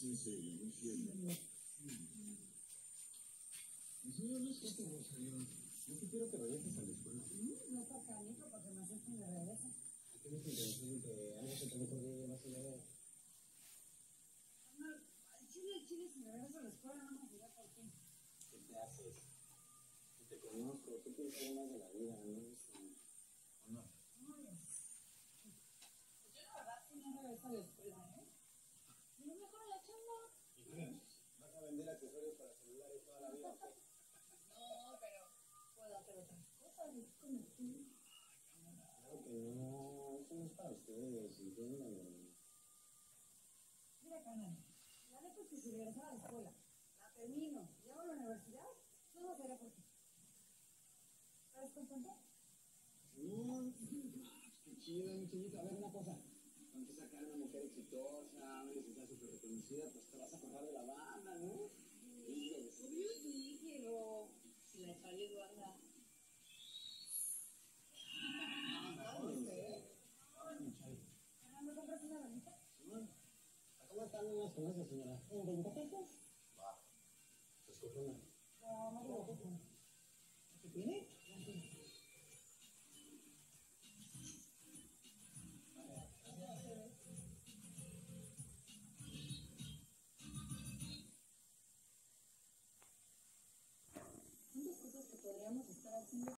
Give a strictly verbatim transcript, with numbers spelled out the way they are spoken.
en serio, no entiendo. El señor no es que Rosario. Yo sí quiero que regreses a la escuela. No está canijo porque me aceptan de regreso. ¿Qué me interesante que algo se te ocurre vas a ver? No, al chile, al chile, si me regreso a la escuela, no me dirá por qué. ¿Qué te haces? Yo te conozco, tú quieres algo más de la vida, ¿no? ¿O no? No, ya. Pues yo la verdad sí no regreso a la escuela, ¿eh? Y no me acuerdo la chamba. ¿Y qué? ¿Vas a vender accesorios para celulares toda la vida o qué? No, pero puedo hacer otras cosas, es como tú. Claro que no, eso no es para ustedes, entiéndanlo. Mira, canal, la neta es que si regresara a la escuela, la termino y hago la universidad, no lo seré por ti. ¿Estás contento? No, qué chido, mi chiquito. A ver, una cosa. Cuando te sacar una mujer exitosa, una licenciada súper reconocida, pues te vas a acordar de la banda, ¿no? Sí, obvio sí, pero si la Charlie banda. No sé. ¿Me compras una velita? ¿Cómo están unas con esa señora? ¿En veinte pesos? Va. Se escoge una. No, no digo que no. ¿Qué tiene? Son dos cosas que podríamos estar haciendo